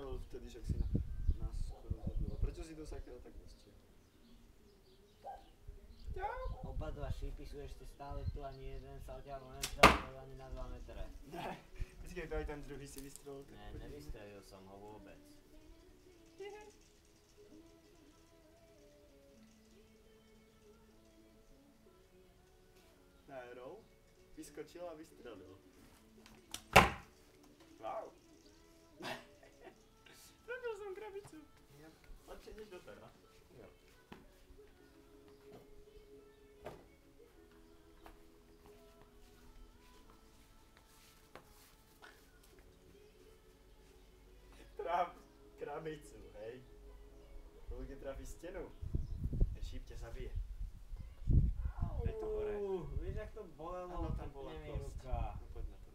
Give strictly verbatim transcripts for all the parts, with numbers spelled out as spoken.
vystrelil vtedy, že si na, nás skoro zabil. Prečo si to sakra tak dostal? Oba dva šípy sú ešte stále tu, ani jeden sa odtiaľ nestrelil ani na dva metre. Ne, počkej, to aj ten druhý si vystrelil. Ne, nevystrelil som ho vôbec. Najerol, vyskočil a vystrelil. Wow. Trafil som krabicu. Ja, lepšie než doteraz. Jo. Traf krabicu, hej. Pokud trafí stenu, ten šíp tě zabije. Dej to hore. Víš, jak to bolelo? Ano, tam bola mi kost. ruka. No poď na to.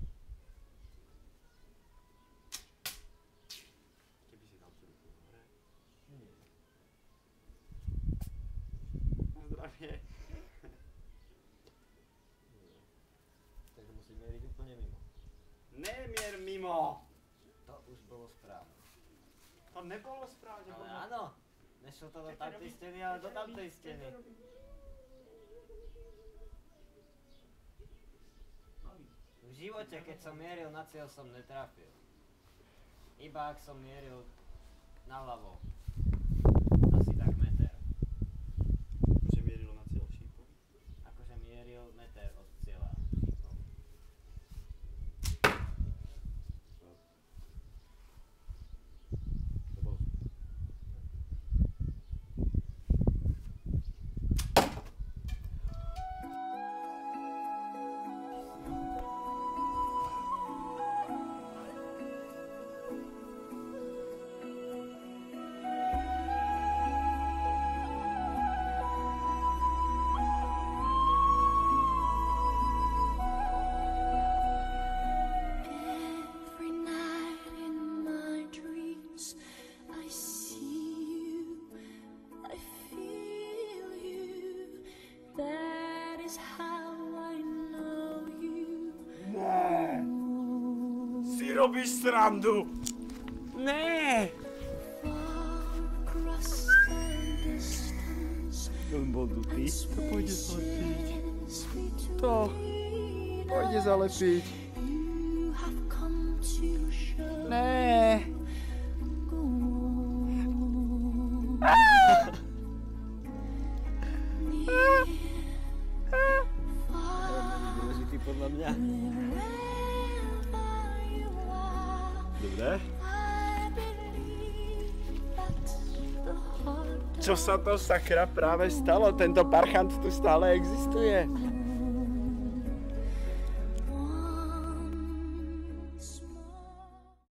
Keby si dal tú ruku hore. Nie. Na zdravie. Takže musí mieriť úplne mimo. Nemier mimo! To už bolo správne. To nebolo správne. Ale bolo... áno, nešlo to do tamtej steny, ale do tamtej steny. V živote, keď som mieril na cieľ, som netrafil. Iba ak som mieril na hlavu. Asi tak meter. Akože mierilo na cieľ šípom. Akože mieril meter od cieľa šípom. To bol. Every night in my dreams, I see you, I feel you. That is how I know you. Ne! Si robíš srandu! Ne! Far across the distance, On bol dutý. To pôjde zalepiť. space To between pôjde us. zalepiť. You have come to show. Ne! Go Dôležitý podľa mňa. Dobre. I believe that's the heart Čo sa to sakra práve stalo? Tento parchant tu stále existuje.